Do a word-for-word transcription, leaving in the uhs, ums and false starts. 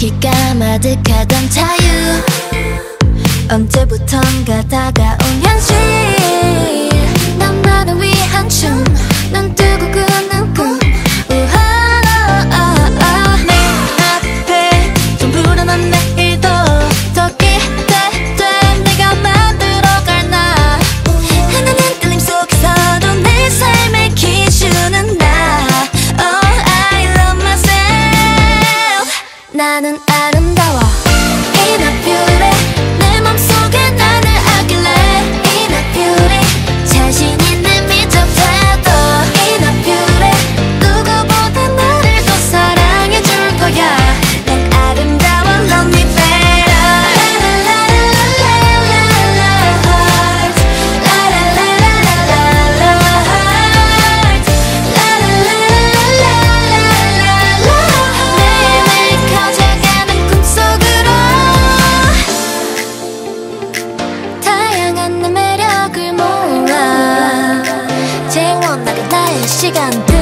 가득하던 자유 언제부턴가 다가온 현실 나만을 위한 춤 눈 뜨고 꾸는 꿈 우하하하하 내 앞에 좀 불안한 내일도 더 기대돼 내가 만들어갈 나 하나는 떨림 속에서도 내 삶의 기준은 나 Oh I love myself 나는 아름다워 Inner beauty 내 맘속에 나를 아길래 Inner beauty 자신 있는 미적 태도 Inner beauty 누구보다 나를 더 사랑해줄 거야 난 아름다워 Love me better 라라라라라라라 heart 라라라라라라라 heart 라라라라라라라 매일매일 커져가는 꿈속으로 다양한 내 매력을 모아 재원하게 나의 시간